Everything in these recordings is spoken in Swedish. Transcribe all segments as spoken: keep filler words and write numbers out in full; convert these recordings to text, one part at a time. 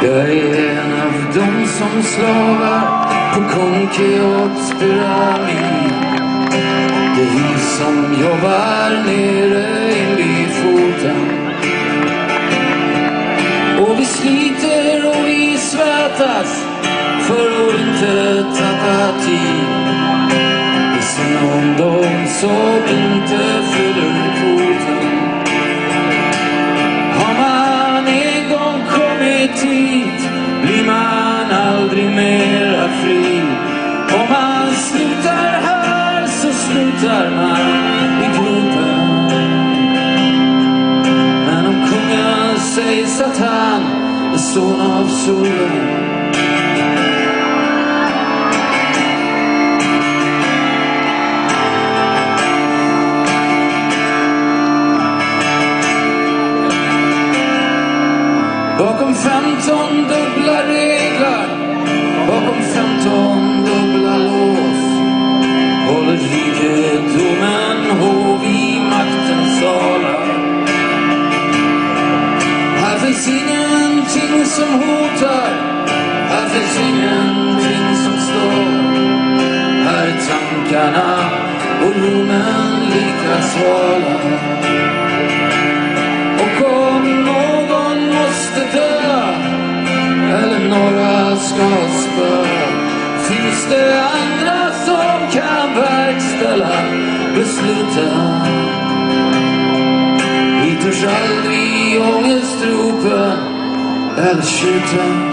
Jag är en av dem som slavar på kung Cheops pyramid. Det är vi som jobbar nere in vid foten. Och vi sliter och vi svettas för att inte tappa tid. Det är synd om dem som inte fyller kvoten. Har man en gång kommit hit blir man aldrig mera fri. Om man slutar här så slutar man i gropen. Men om kungen sägs att han är son av solen, bakom femton dubbla regler, bakom femton dubbla lås, håller rikedomen hov i maktens salar. Här finns ingenting som hotar, här finns ingenting som står. Här är tankarna och rummen lika svala. Och om någon måste dö eller några ska spö, finns det andra som kan verkställa besluten. Vi törs aldrig ångestropen eller skjuta.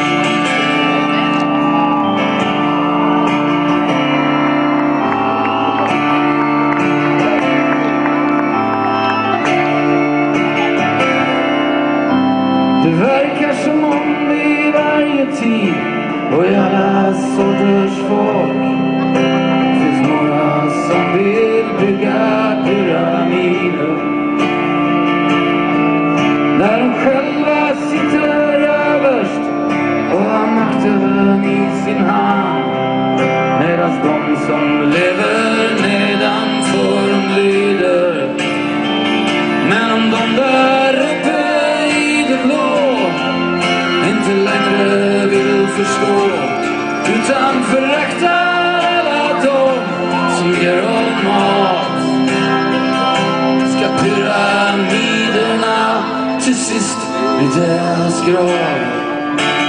Det verkar som om det i varje tid och i alla sorters folk finns några som vill bygga pyramider där de själva sitter överst och har makten i sin hand, medan de som lever nedanför de lyder. Men om de där uppe i det blå inte längre vill förstå, utan föraktar alla de som ger om mat, ska pyramiderna till sist bli deras grav.